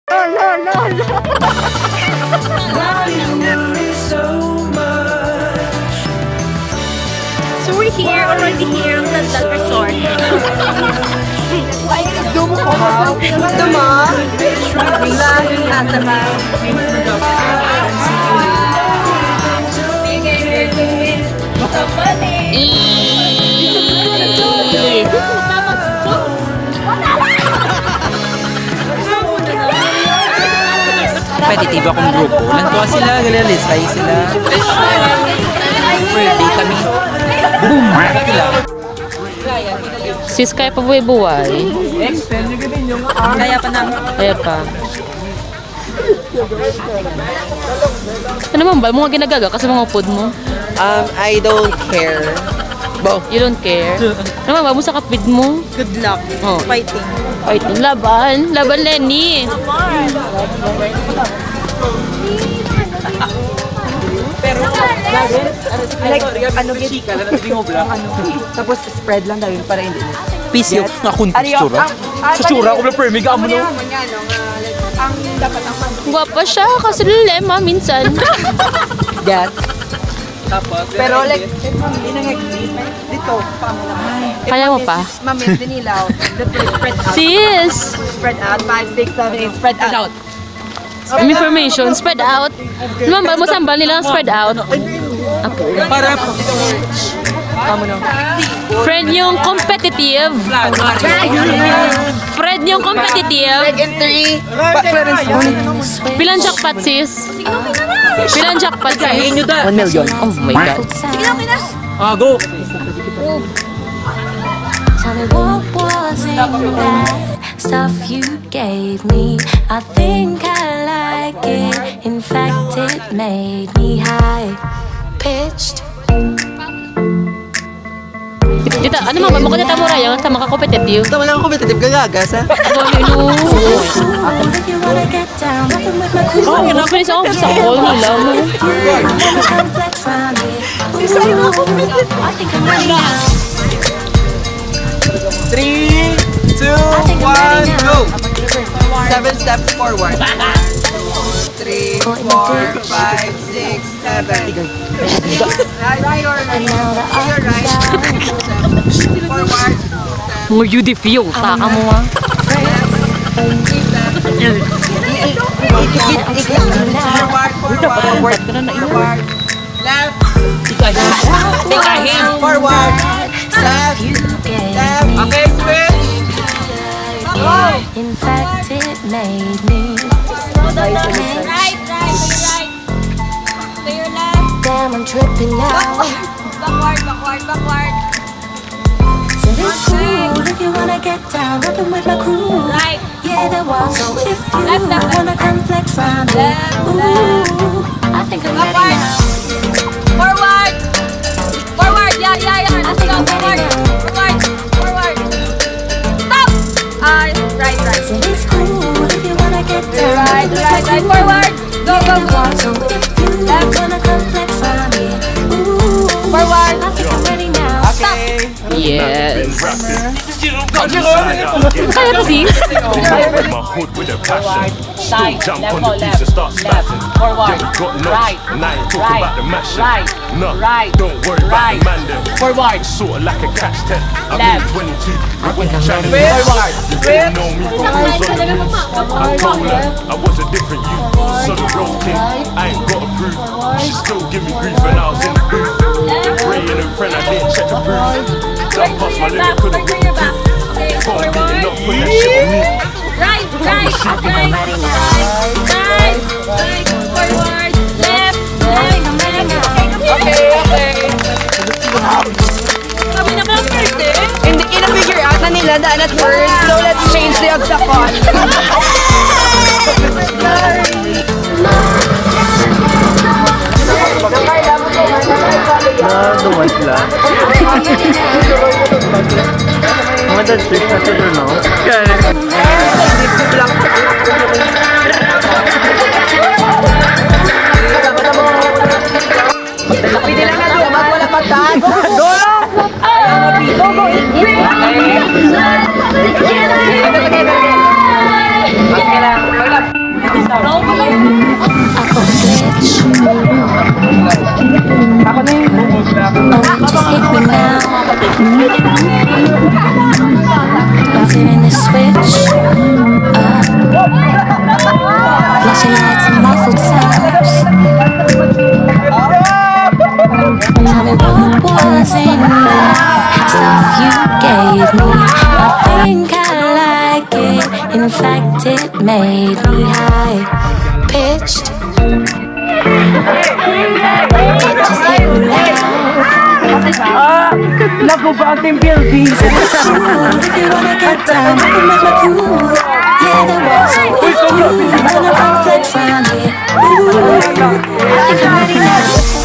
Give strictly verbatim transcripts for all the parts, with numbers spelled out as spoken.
No, no, no, no. So we're here, already here at the resort. Dumo ko ba? Dumo? Lagi nasa ba? Competitive akong grupo. Nantuwa sila, galalisay sila. Birthday kami. Boom! Sis, kaya pa buhay-buhay? Kaya pa na. Kaya pa. Ano naman ba? Mga ginagaga kasi mga upod mo? Um, I don't care. Bo. You don't care? Ano naman ba? Mo sa kapid mo? Good luck. Oh. Fighting. Fighting. Laban. Laban, Lenny. Pero, like, ano, ano, tapos spread lang dahil para hindi. Pisyo. Nakun, tsura. Sa tsura ko na permig ka mo no? Ang dapat ang Guwapa siya kasi lulema minsan. Yes. Pero like, hindi na nag-exist. Dito, paano lang. Kaya mo pa? Mamit, dinilaw. Spread out. Sis! Spread out. five, six, seven, eight. Spread out. Some information. Spread out. Ano naman ba? Mo sambal nila spread out. Para Paano na. Friend yung competitive. Friend yung competitive. In three. Pilang jackpot, sis? Pilang jackpot, sis? one million. Oh my God. Ah, go! Tell me what was in that stuff you gave me. I think I like it. In fact, it made me high pitched. Dita, ano mama, mukha nita mo raya sa mga competitive. Ito wala akong competitive kagagas ha? Ano, ano? If you wanna get down, nothing with my crew. Oh, kinapalis ako sa call nila mo. Come flex round me. Ooh, I think I'm ready now. three, two, one, go! Seven steps forward. Three, four, five, six, seven. Right, And now the up is down. forward. Mga U D F O, taka mo ah. Forward, forward, forward. Left. Tika him. Forward. Left. Left. Okay, switch. In fact, it made me. Right, right, right, right. To your left. Damn, I'm tripping now. Backward, backward, backward. So it's cool if you wanna get down, rapping with my crew. Right. Yeah, there was. So if you Left, left, wanna come flex round me, Left, ooh, I think I'm ready Backward. now. Forward. Forward. Yeah, yeah, yeah. I Let's think go. I'm ready Forward. now. Forward. Forward. Stop. Ah, right, right. So it's cool if you wanna get down, Right, rapping with right, my right. crew. Forward. Go, Yeah, go, there go. was. So if you wanna come flex round me, ooh, Forward. I think I'm ready now. Okay. Yes. Kaya pa, sis? My hood with a passion. Still jump on the beats and start spazzing. Forward. Got nuts, Right. now you talk Right. about the mashing. Right. No, Right. don't worry Right. about the man them. Forward. Sorta like a catch ten. I've Left. been twenty-two. I think I'm trying to Forward. They know me from who's on the roof. I told her I was a different youth. So the road king, I ain't got a proof. She still give me grief when I was in the booth. Praying and friend, I didn't check the proof. Jump past my limit, couldn't Bring get your back. Okay, phone beating forward. up, put that shit on me. Right, right, right, right, right, right, forward, left, right, left. Okay, okay. Kami na lang first eh. Hindi ina-figure out na nila daan at first. So let's change the octagon. Naduman sila. Mga dancers na sila, no? Kaya Pwede lang na lumag, wala patag. Go lang! Go, go, okay. Okay lang. switch up. Flashing lights and muffled sounds. Tell me what was in that stuff you gave me. I think I like it. In fact, it made me high pitched. It just hit me now. Ah! Naku ba ang team building? If you wanna get down, you can make my crew. Yeah, there was a if you wanna come flex round here. Ooh, I think I'm ready now.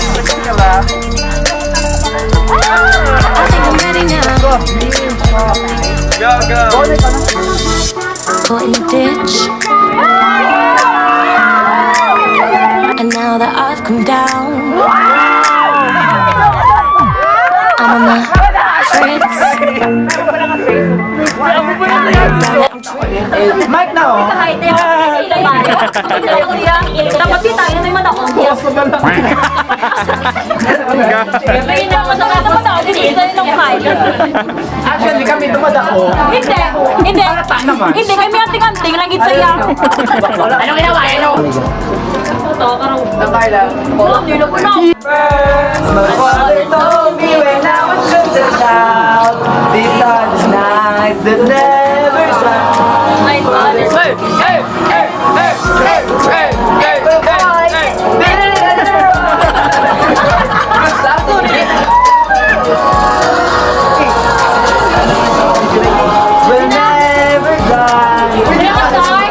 I think I'm ready now. Go, go. Caught in the ditch. And now that I've come down, I'm on the fritz. Mike na oh! Dapat di tayo na yung manakong. May nakasaka na manakong. Hindi tayo ng kaya. Actually, kami dumadako. Hindi. Hindi. Hindi. Kami anting-anting. Langit saya. Anong ginawa? Ano? Ito, karang. Nakay lang. Hindi na po na. My father told me when I was just a child, these are the nights that never stop. My father. Hey, hey, hey, hey, hey, hey, hey, hey, we'll never die. We'll never die.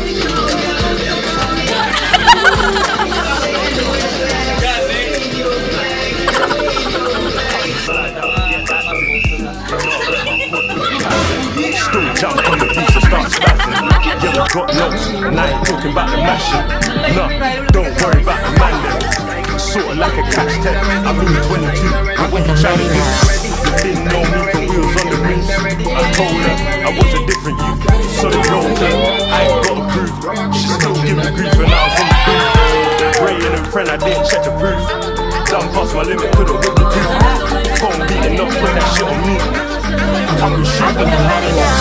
Still jump on the beach and start spazzing. Yeah, we got notes, and I ain't talking about the mashing. No, don't worry about the man then. Sorta like a catch ten. I'm in twenty-two, I went to China. You didn't know me from wheels on the rims. I told her I was a different youth, so they rolled her. I ain't got a proof. She still give me grief when I was in the booth. Praying and friend, I didn't check the proof. Done past my limit, couldn't whip the tooth. Phone beating up, put that shit on me. I'm a shooter. I think I'm ready now.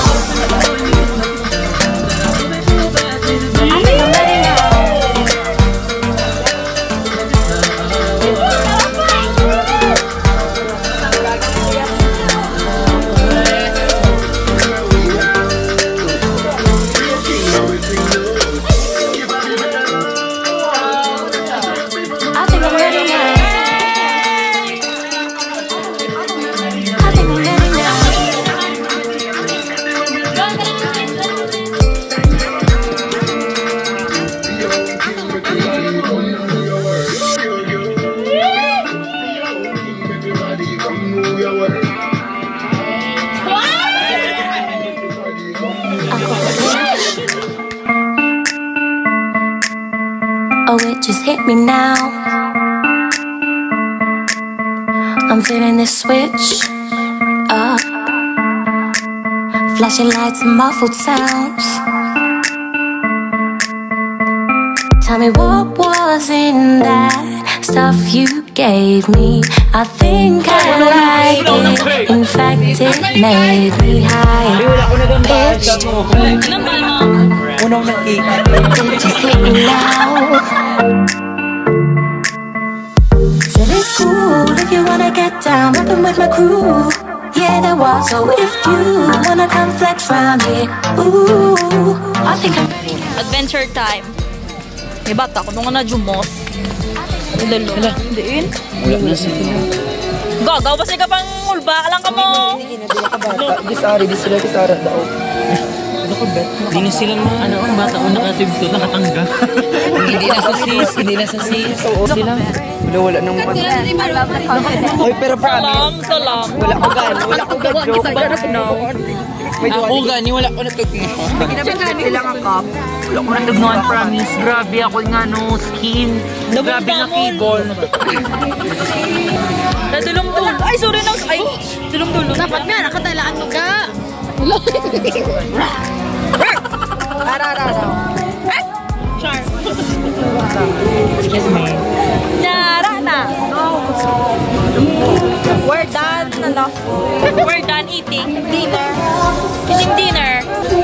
I think I'm ready now. I think I'm ready now. I think I'm ready now. Oh, it just hit me now. I'm feeling this switch up. Flashing lights and muffled sounds. Tell me what was in that stuff you gave me. I think I like it. In fact, it made me high pitched. Unang nakita. It just hit me now. Said it's cool if you wanna get down, rapping with my crew. Yeah, there was. So if you wanna come flex round here, ooh, I think I'm ready now. Adventure time. May bata ko nung na jumos. Udalo. Diin. Wala na sila. Gagaw ba ka pang ulba? Alam ka mo. Disari, disari, disari daw. Ano ko bet? Hindi na sila mga ano, ang bata ko nakasibso, nakatangga. Hindi na sa sis, hindi na sa sis. Oo sila. Wala, wala nang mga. Oy, pero promise. Salam, salam. Wala ko gan, wala ko gan joke. Ako gani, wala ko natagpuan. Ilang ang cup. Wala ko natagpuan, promise. Grabe ako nga no, skin. Grabe nga keyboard. Nadulong-dulong. Ay, sorry na. Ay, dulong-dulong. Dapat nga, nakatalaan mo ka. Ara, ara, ara. Char. Excuse me. Nara na. We're done. tayo. We're done eating. Dinner. Eating dinner.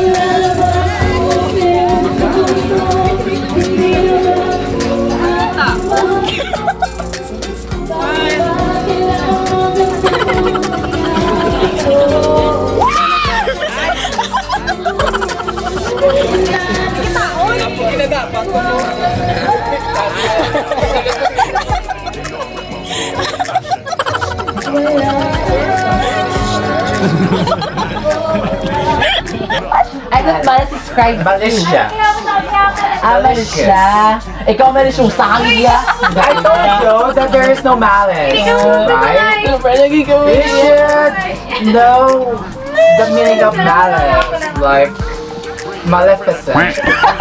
Ay, ba't ba describe? Malis siya. Ah, malis siya. Ikaw malis yung sangya. I told you that there is no malice. Right? You should know the meaning of malice. Like, Maleficent.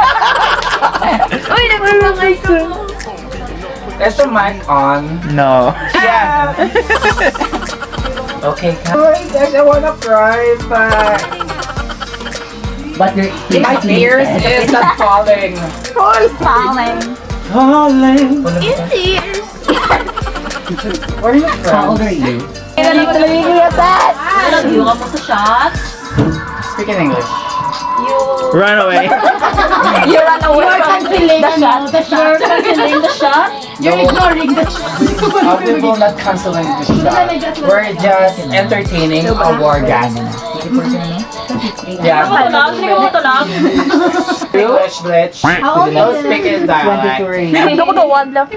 Uy, nagpapangay ko. Is the mic on? No. Yes. Okay, guys, I wanna cry, but But your my tears is not falling. Falling. Falling. In tears. Where are you from? How old are you? Nag-view ka mo sa shot. Speak in English. Run away. You run away from the shot. The shot. You're canceling the shot. You're ignoring the shot. Uh, we will not canceling the shot. We're just entertaining our orgasm. Yeah. Tulog, hindi ko tulog. English, Blitz. Don't speak in dialect. Hindi ko one love.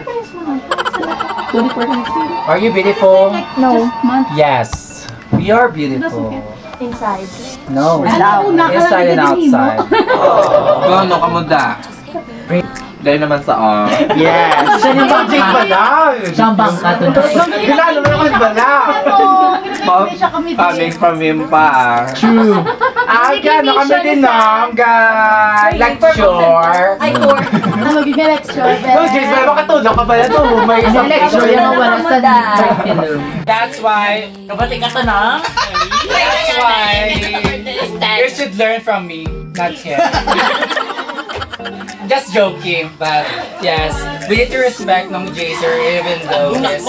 Are you beautiful? No. Yes. We are beautiful. Inside. No. Inside and outside. Gano ka mo da? Dahil naman sa on. Yes. Siya yung magic balaw. Siyang bangka to. Kilala mo naman balaw. Coming from him pa. True. Ah, gano'n kami din ng guys. Lecture. Ay, core. Ano, bigyan lecture. No, Jace, may makatulog ka pala to. May isang Lecture lecture. yung wala sa That's why, Kapatid ka to na? that's why, you should learn from me, not him. Just joking, but yes, we need to respect ng Jacer even though yes.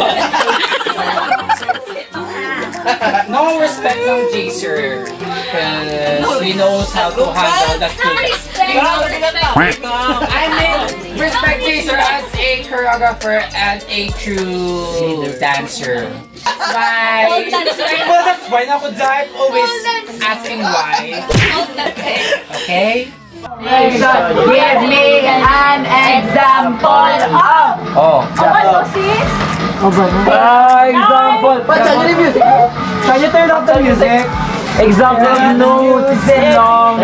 No respect ng Jacer because he knows how to handle the students. I mean, respect Jacer as a choreographer and a true dancer. Why? Well, that's why na ako dahil always asking why. Okay? Give me an example of. Oh. Ano, sis? Ah, example. But can you music? Can you turn off the music? Example of notes and songs.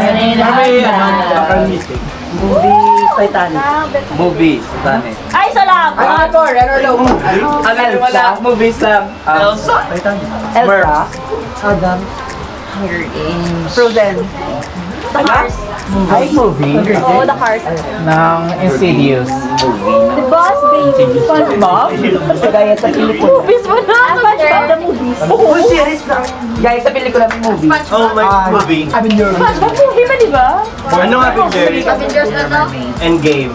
Movie Titanic. Movie Titanic. Ay, salamat. Ano to? Reno low. Ano wala? Movies lang. Elsa? Elsa. Adam. Hunger Games. Frozen. The Cars. Ay, movie. Oo, The Cars. Ng Insidious. The Boss Baby. SpongeBob. Kagaya sa pelikula. Movies mo na. SpongeBob the movies. Oh, series lang. Guys, sa pelikula may movie. Oh my movie. Avengers. SpongeBob movie ba, di ba? Ano nga Avengers? Avengers na to? Endgame.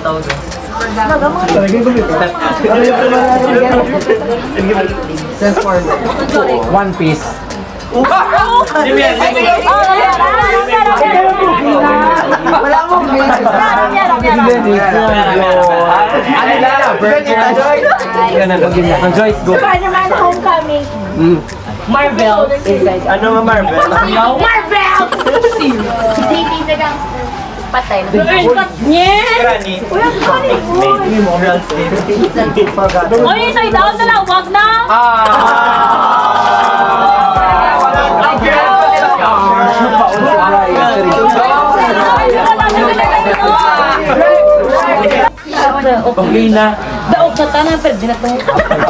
One Piece. Wala mong movie. Ano na? Virgin. Joyce, go. Spider-Man Homecoming. Marvel. Ano nga Marvel? Marvel! Baby the gangster. Patay na. Nye! Granny. Uy, say down na lang. Wag na. Okay na. Daog na tanan, pwede na itong...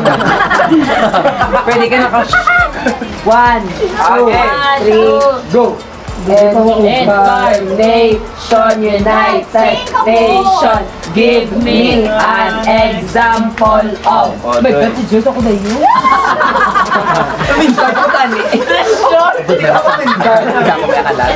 Pwede ka na ka... One, two, three, go! Incarnation, United Nation, give me an example of... May God, si Diyos ako na yun? Minsan ko tani. Hindi ako minsan. Hindi ako may akalan.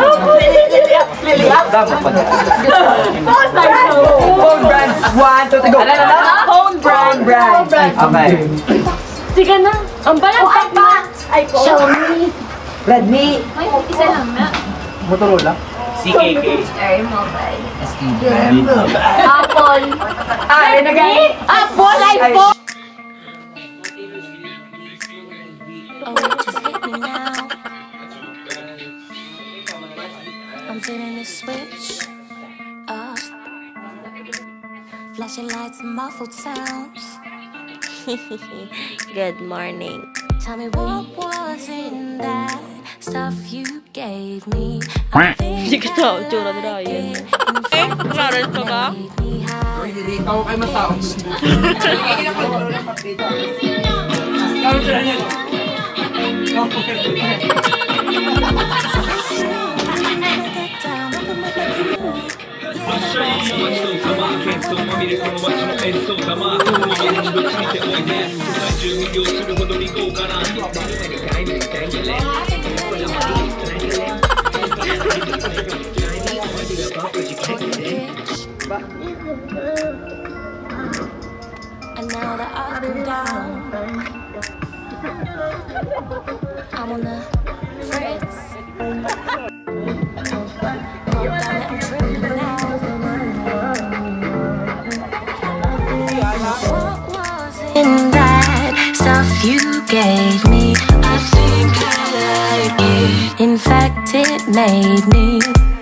Phone brand. One, two, three, go. Phone brand. Phone brand. Okay. Sige na. Ang balat pa. Xiaomi. Redmi. May isa lang na. Motorola. C K K. Air mobile. Apple. Ay, nag- Apple, iPhone. Oh, it just hit me now. I'm feeling the switch up. Flashing lights and muffled sounds. Good morning. Tell me what was in that stuff you gave me. I think Hindi ka tao, tsura na Ryan. Eh, meron pa ba? Hindi ako kayo masaon. And now that I've been down, I'm on the fritz. Oh, damn it, I'm tripping now. What was in that stuff you gave me? I think I like it. In fact, it made me